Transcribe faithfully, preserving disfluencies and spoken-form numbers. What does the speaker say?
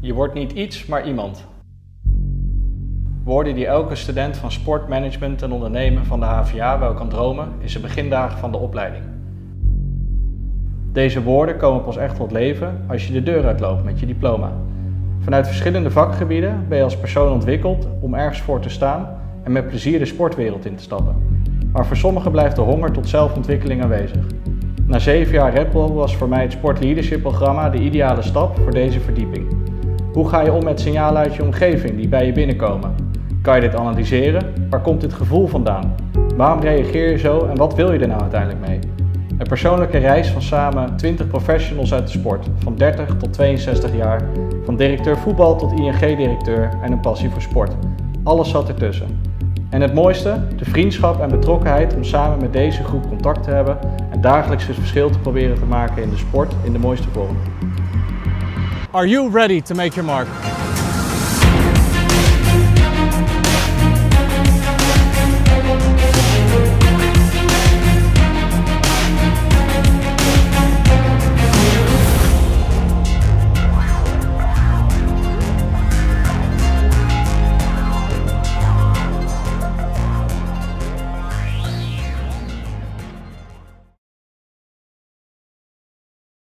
Je wordt niet iets, maar iemand. Woorden die elke student van sportmanagement en ondernemen van de H V A wel kan dromen in zijn begindagen van de opleiding. Deze woorden komen pas echt tot leven als je de deur uitloopt met je diploma. Vanuit verschillende vakgebieden ben je als persoon ontwikkeld om ergens voor te staan en met plezier de sportwereld in te stappen. Maar voor sommigen blijft de honger tot zelfontwikkeling aanwezig. Na zeven jaar Red Bull was voor mij het Sport Leadership programma de ideale stap voor deze verdieping. Hoe ga je om met signalen uit je omgeving die bij je binnenkomen? Kan je dit analyseren? Waar komt dit gevoel vandaan? Waarom reageer je zo en wat wil je er nou uiteindelijk mee? Een persoonlijke reis van samen twintig professionals uit de sport, van dertig tot tweeënzestig jaar, van directeur voetbal tot I N G-directeur en een passie voor sport. Alles zat ertussen. En het mooiste, de vriendschap en betrokkenheid om samen met deze groep contact te hebben en dagelijks het verschil te proberen te maken in de sport in de mooiste vorm. Are you ready to make your mark?